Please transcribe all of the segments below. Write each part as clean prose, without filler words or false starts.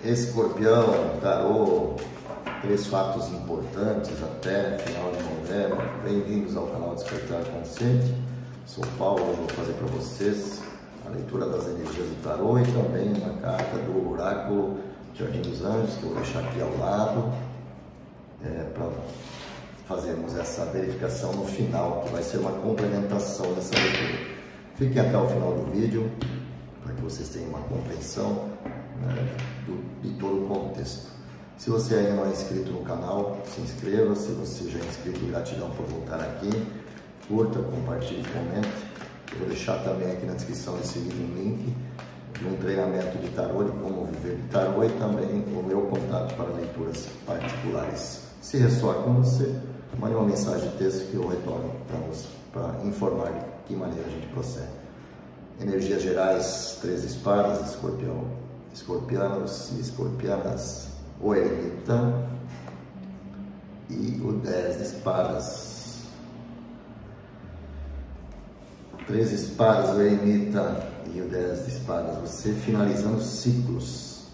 Escorpião, tarô, 3 fatos importantes até final de novembro. Bem-vindos ao canal Despertar Consciente. Sou Paulo, eu vou fazer para vocês a leitura das energias do tarô e também uma carta do oráculo Jardim dos Anjos, que eu vou deixar aqui ao lado, para fazermos essa verificação no final, que vai ser uma complementação dessa leitura. Fiquem até o final do vídeo, para que vocês tenham uma compreensão de todo o contexto. Se você ainda não é inscrito no canal, se inscreva. Se você já é inscrito, gratidão por voltar aqui. Curta, compartilhe, comente. Eu vou deixar também aqui na descrição desse vídeo um link de um treinamento de tarô, de como viver de tarô, e também o meu contato para leituras particulares. Se ressoar com você, mande uma mensagem de texto que eu retorno para você, para informar de que maneira a gente procede. Energias gerais: 3 espadas, escorpião, escorpianos e escorpianas, o eremita e o 10 de espadas. 3 espadas, o eremita e o 10 de espadas, você finalizando ciclos.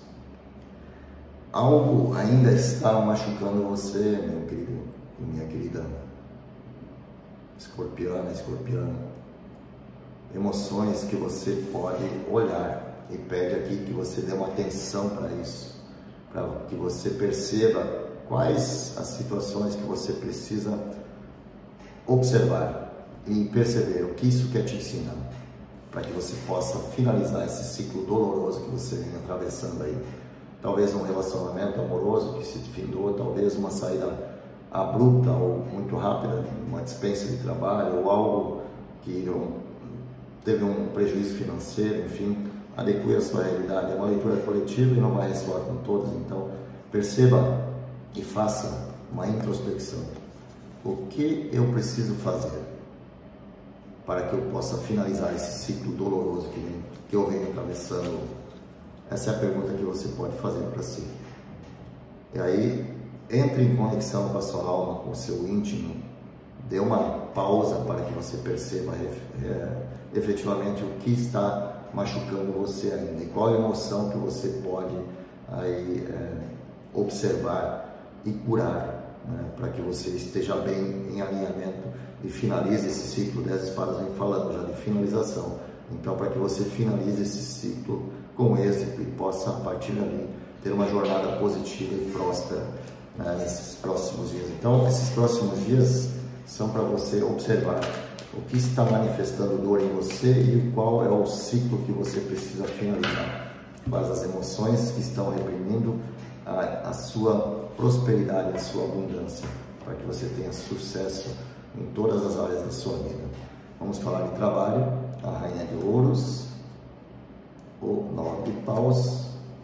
Algo ainda está machucando você, meu querido e minha querida escorpiana, escorpiano. Emoções que você pode olhar, e pede aqui que você dê uma atenção para isso, para que você perceba quais as situações que você precisa observar e perceber o que isso quer te ensinar, para que você possa finalizar esse ciclo doloroso que você vem atravessando aí. Talvez um relacionamento amoroso que se findou, talvez uma saída abrupta ou muito rápida, uma dispensa de trabalho, ou algo que teve um prejuízo financeiro, enfim. Adeque a sua realidade. É uma leitura coletiva e não vai ressoar com todos, então perceba e faça uma introspecção. O que eu preciso fazer para que eu possa finalizar esse ciclo doloroso que eu venho atravessando? Essa é a pergunta que você pode fazer para si. E aí, entre em conexão com a sua alma, com o seu íntimo, dê uma pausa para que você perceba efetivamente o que está machucando você ainda, e qual emoção que você pode aí observar e curar, para que você esteja bem em alinhamento e finalize esse ciclo. 10 espadas vem falando já de finalização, então para que você finalize esse ciclo com êxito e possa a partir dali ter uma jornada positiva e próspera nesses próximos dias. Então esses próximos dias são para você observar o que está manifestando dor em você e qual é o ciclo que você precisa finalizar. Quais as emoções que estão reprimindo a sua prosperidade, a sua abundância, para que você tenha sucesso em todas as áreas da sua vida. Vamos falar de trabalho: a Rainha de Ouros, o 9 de Paus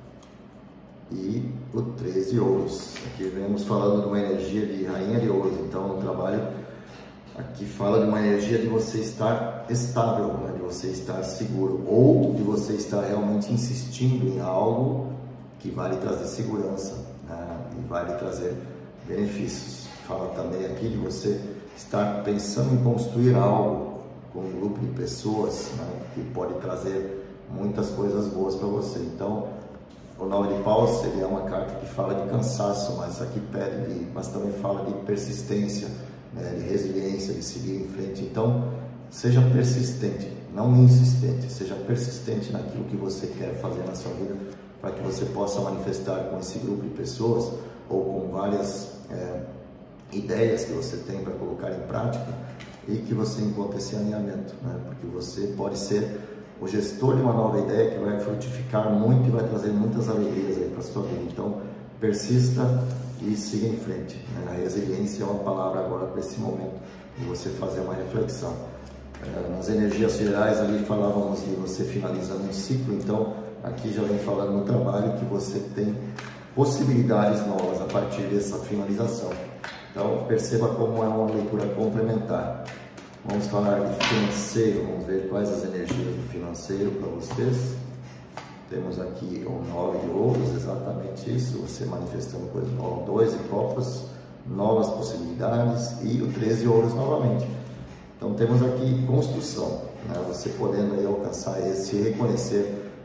e o 13 de Ouros. Aqui vemos falando de uma energia de Rainha de Ouros. Então, no trabalho, aqui fala de uma energia de você estar estável, de você estar seguro, ou de você estar realmente insistindo em algo que vai lhe trazer segurança, e vai lhe trazer benefícios. Fala também aqui de você estar pensando em construir algo com um grupo de pessoas, que pode trazer muitas coisas boas para você. Então, o 9 de Paus seria uma carta que fala de cansaço, mas aqui mas também fala de persistência, de resiliência, de seguir em frente. Então, seja persistente, não insistente, seja persistente naquilo que você quer fazer na sua vida, para que você possa manifestar com esse grupo de pessoas ou com várias ideias que você tem para colocar em prática, e que você encontre esse alinhamento, porque você pode ser o gestor de uma nova ideia que vai frutificar muito e vai trazer muitas alegrias aí para a sua vida. Então, persista e siga em frente. A resiliência é uma palavra agora para esse momento de você fazer uma reflexão. Nas energias gerais ali falávamos de você finalizando um ciclo, então aqui já vem falando no trabalho que você tem possibilidades novas a partir dessa finalização. Então perceba como é uma leitura complementar. Vamos falar de financeiro, vamos ver quais as energias do financeiro para vocês. Temos aqui o 9 de Ouros, exatamente isso, você manifestando coisas novas. 2 de Copas, novas possibilidades, e o 13 de Ouros novamente. Então temos aqui construção, você podendo aí alcançar esse, reconhecer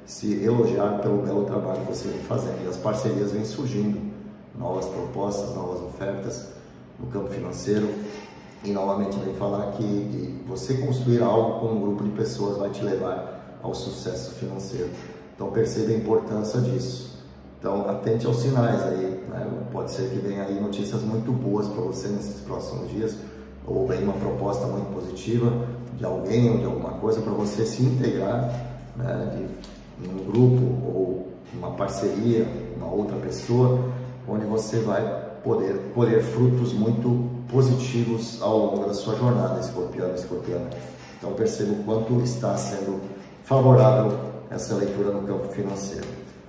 se elogiar pelo belo trabalho que você vem fazendo. E as parcerias vêm surgindo, novas propostas, novas ofertas no campo financeiro. E novamente vem falar que você construir algo com um grupo de pessoas vai te levar ao sucesso financeiro. Então perceba a importância disso. Então atente aos sinais aí, né? Pode ser que venha aí notícias muito boas para você nesses próximos dias, ou bem uma proposta muito positiva de alguém ou de alguma coisa para você se integrar, né, em um grupo ou uma parceria, uma outra pessoa, onde você vai poder colher frutos muito positivos ao longo da sua jornada, escorpiano e escorpiana. Então perceba o quanto está sendo favorável essa leitura no campo financeiro.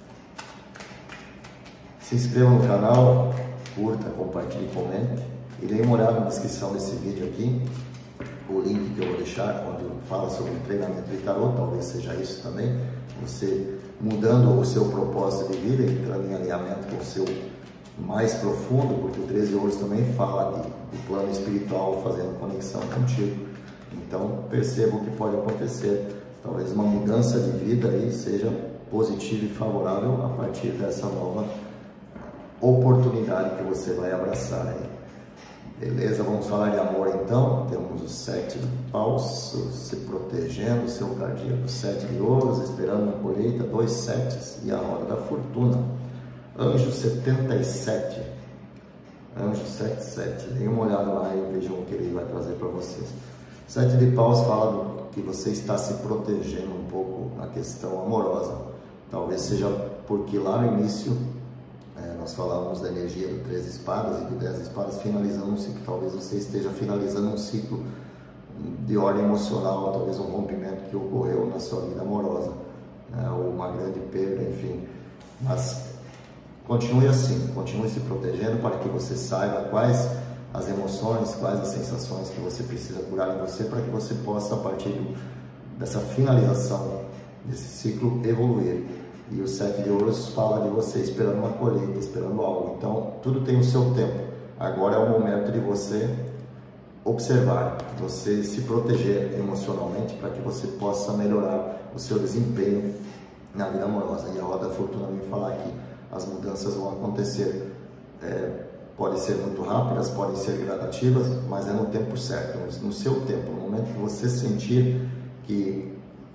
Se inscreva no canal, curta, compartilhe e comente. E dê uma olhada na descrição desse vídeo aqui, o link que eu vou deixar, onde fala sobre o treinamento de tarô, talvez seja isso também, você mudando o seu propósito de vida, entrando em alinhamento com o seu mais profundo, porque o 13 Ouros também fala do plano espiritual fazendo conexão contigo. Então perceba o que pode acontecer, talvez uma mudança de vida aí seja positiva e favorável a partir dessa nova oportunidade que você vai abraçar aí. Beleza? Vamos falar de amor então. Temos o 7 de paus, se protegendo, o seu cardíaco, 7 de ouros, esperando a colheita, 2 setes e a roda da fortuna. Anjo 77, Anjo 77, dê uma olhada lá e vejam o que ele vai trazer para vocês. 7 de paus fala que você está se protegendo um pouco na questão amorosa. Talvez seja porque lá no início nós falávamos da energia do 13 espadas e do 10 espadas finalizando um ciclo. Talvez você esteja finalizando um ciclo de ordem emocional, talvez um rompimento que ocorreu na sua vida amorosa, né? Ou uma grande perda, enfim. Mas continue assim, continue se protegendo para que você saiba quais as emoções, quais as sensações que você precisa curar em você, para que você possa, a partir dessa finalização desse ciclo, evoluir. E o 7 de ouros fala de você esperando uma colheita, esperando algo. Então, tudo tem o seu tempo. Agora é o momento de você observar, você se proteger emocionalmente para que você possa melhorar o seu desempenho na vida amorosa. E a roda da fortuna vem falar que as mudanças vão acontecer. Podem ser muito rápidas, podem ser gradativas, mas é no tempo certo, no seu tempo, no momento que você sentir que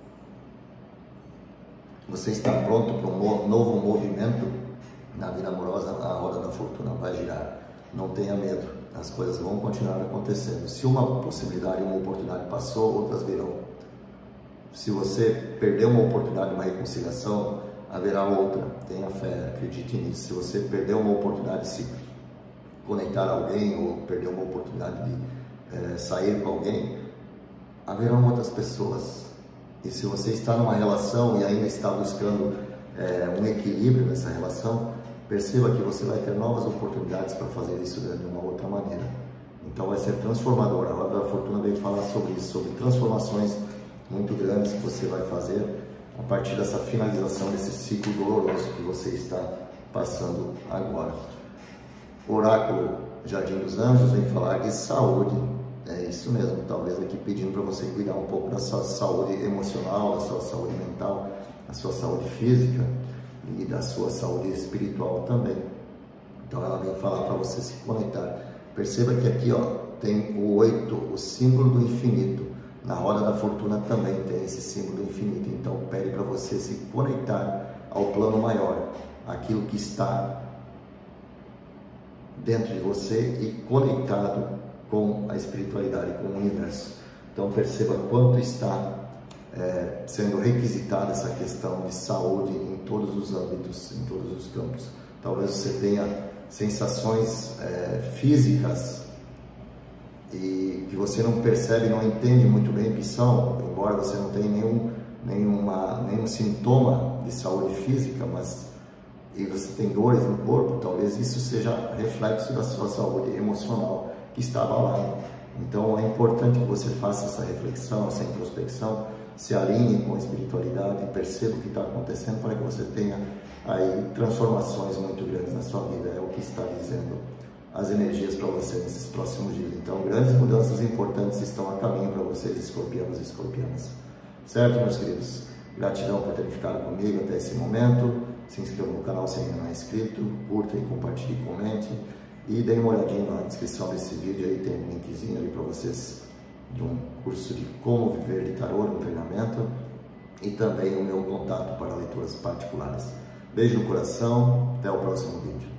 você está pronto para um novo movimento na vida amorosa, a roda da fortuna vai girar. Não tenha medo, as coisas vão continuar acontecendo. Se uma possibilidade, uma oportunidade passou, outras virão. Se você perdeu uma oportunidade, uma reconciliação, haverá outra. Tenha fé, acredite nisso. Se você perdeu uma oportunidade de se conectar a alguém ou perdeu uma oportunidade de sair com alguém, haverão outras pessoas. E se você está numa relação e ainda está buscando um equilíbrio nessa relação, perceba que você vai ter novas oportunidades para fazer isso de uma outra maneira. Então vai ser transformador. A roda da fortuna vem falar sobre isso, sobre transformações muito grandes que você vai fazer a partir dessa finalização desse ciclo doloroso que você está passando agora. O oráculo Jardim dos Anjos vem falar de saúde. É isso mesmo, talvez aqui pedindo para você cuidar um pouco da sua saúde emocional, da sua saúde mental, da sua saúde física e da sua saúde espiritual também. Então ela vem falar para você se conectar. Perceba que aqui tem o 8, o símbolo do infinito. Na roda da fortuna também tem esse símbolo do infinito. Então pede para você se conectar ao plano maior, aquilo que está dentro de você e conectado com a espiritualidade, com o universo. Então perceba quanto está sendo requisitada essa questão de saúde em todos os âmbitos, em todos os campos. Talvez você tenha sensações físicas e que você não percebe, não entende muito bem que são, embora você não tenha nenhum sintoma de saúde física, e você tem dores no corpo, talvez isso seja reflexo da sua saúde emocional que está abalada. Então é importante que você faça essa reflexão, essa introspecção, se alinhe com a espiritualidade, perceba o que está acontecendo para que você tenha aí transformações muito grandes na sua vida. É o que está dizendo as energias para você nesses próximos dias. Então grandes mudanças importantes estão a caminho para vocês, escorpianos e escorpianas. Certo, meus queridos? Gratidão por terem ficado comigo até esse momento. Se inscreva no canal se ainda não é inscrito, curta e compartilhe, comente. E dê uma olhadinha na descrição desse vídeo aí, tem um linkzinho ali para vocês de um curso de como viver de tarô, um treinamento, e também o meu contato para leituras particulares. Beijo no coração, até o próximo vídeo.